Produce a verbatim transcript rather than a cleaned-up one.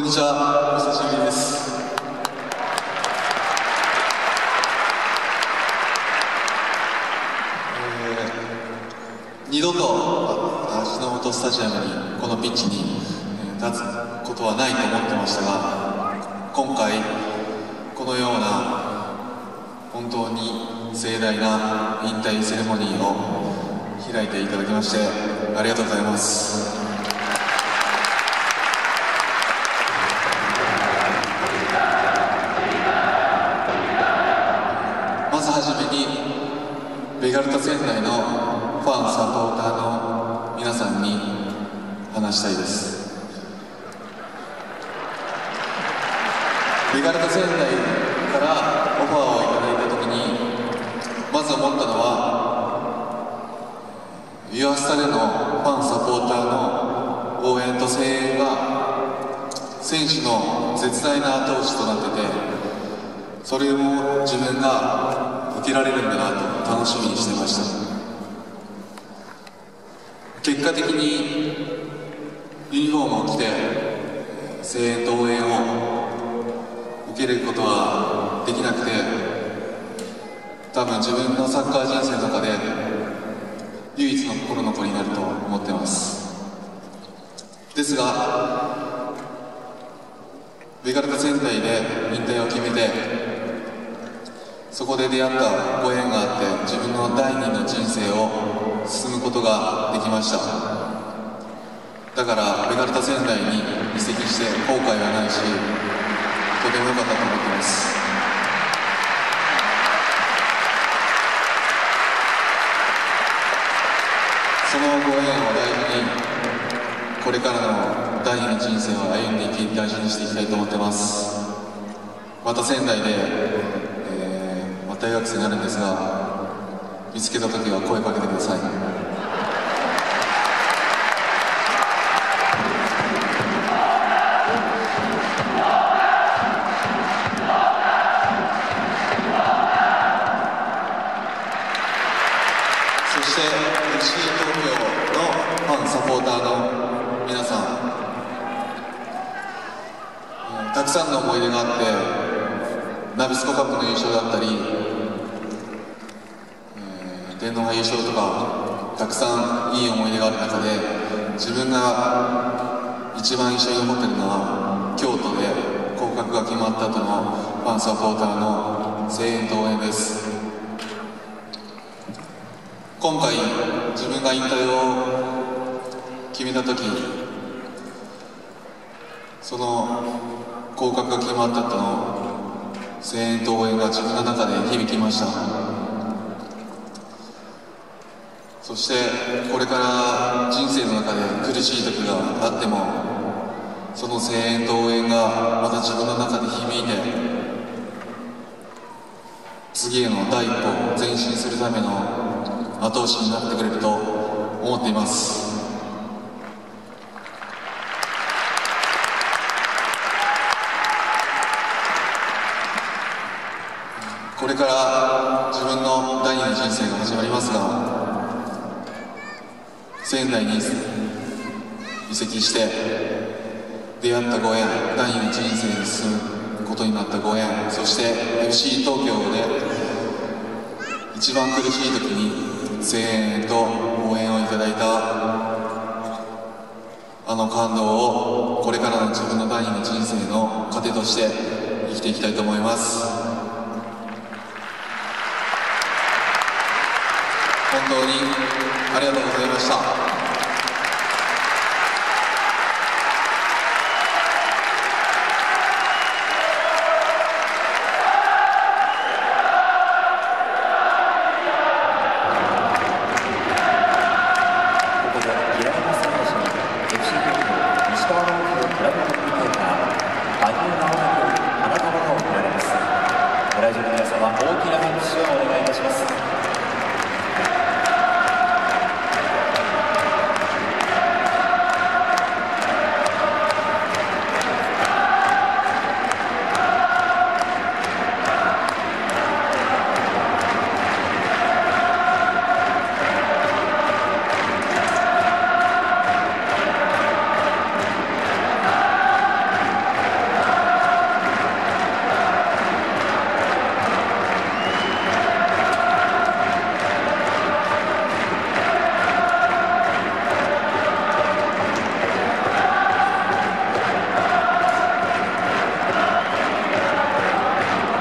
にちは、お久しぶりです。えー、二度と芦ノ本スタジアムにこのピッチに立つことはないと思ってましたが、今回このような本当に盛大な引退セレモニーを開いていただきましてありがとうございます。まずはじめにベガルタ仙台のファンサポーターの皆さんに話したいです。ベガルタ仙台からオファーをいただいた時にまず思ったのは、ユアスタでのファンサポーターの応援と声援が選手の絶大な後押しとなってて、それを自分が受けられるんだなと楽しみにしてました。結果的にユニフォームを着て声援と応援を受けることはできなくて、多分自分のサッカー人生の中で唯一の心残りになると思っています。ですがベガルタ仙台で引退を決めて、そこで出会ったご縁があって自分の第二の人生を進むことができました。だからベガルタ仙台に移籍して後悔はないし、とても良かったと思っています。そのご縁を大事にこれからの第二の人生を歩んでいき、大事にしていきたいと思ってます。また仙台で、えー、また大学生になるんですが、見つけた時は声かけてください。そして エフシー 東京のファンサポーターの皆さん、えー、たくさんの思い出があって、ナビスコカップの優勝だったり、えー、天皇杯優勝とかたくさんいい思い出がある中で、自分が一番印象に残っているのは京都で降格が決まった後のファンサポーターの声援と応援です。今回自分が引退を決めた時、その降格が決まった後の声援と応援が自分の中で響きました。そしてこれから人生の中で苦しい時があっても、その声援と応援がまた自分の中で響いて、次への第一歩前進するための後押しになってくれると思っています。これから自分の第二の人生が始まりますが、仙台に移籍して出会ったご縁、第二の人生に進むことになったご縁、そして エフシー 東京で一番苦しい時に声援と応援をいただいたあの感動をこれからの自分の第二の人生の糧として生きていきたいと思います。本当にありがとうございました。